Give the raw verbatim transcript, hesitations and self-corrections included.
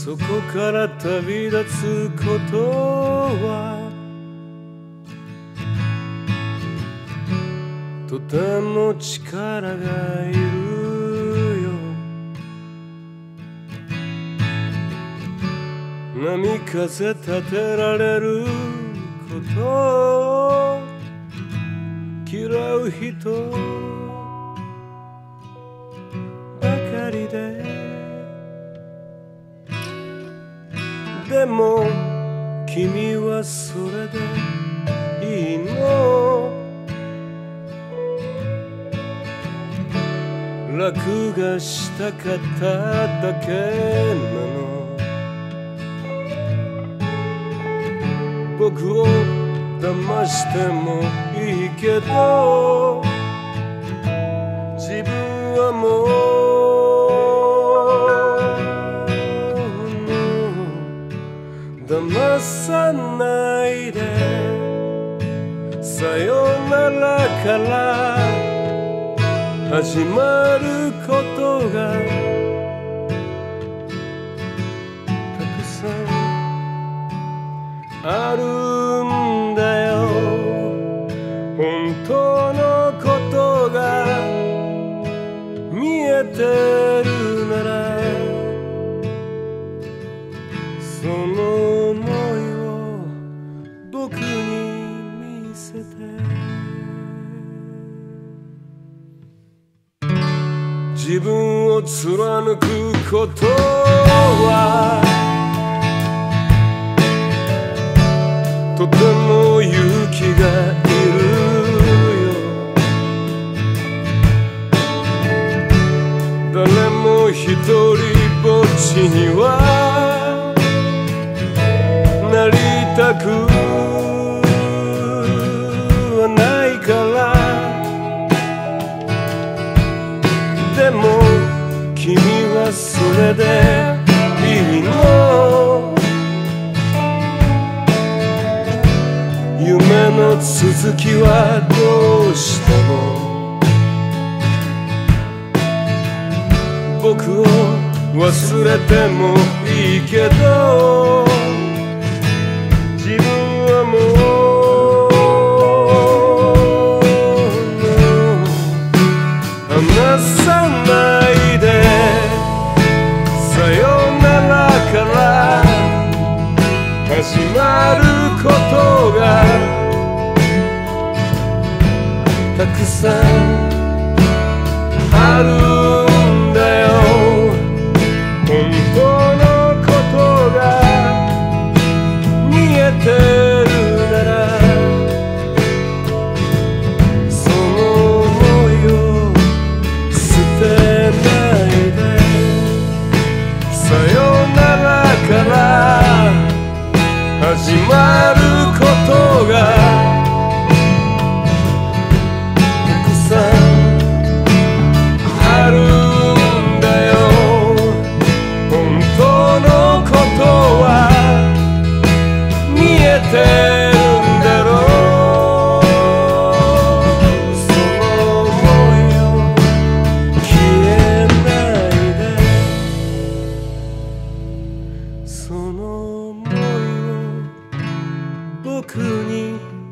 そこから旅立つことはとても力がいるよ。波風立てられることを嫌う人ばかりで、でも君はそれでいいの。楽がしたかっただけなの。僕を騙してもいいけど、自分はもう騙さないで。さよならから始まることがたくさんあるんだよ。本当のことが見えてるなら、その想いを僕に見せて。自分を貫くことはとても勇気がいるよ。誰も一人ぼっちにはなりたくはないから。でも君はそれでいいの。夢の続きはどうしても僕を忘れてもいいけど、自分はもう離さないで。さよならから始まることがたくさんあるんだよ。本当のことが見えてるなら、その想いを捨てないで。さよならから始まることがたくさんあるんだよ。本当のことは見えてるんだろう。その想いを消えないで。その想いを僕に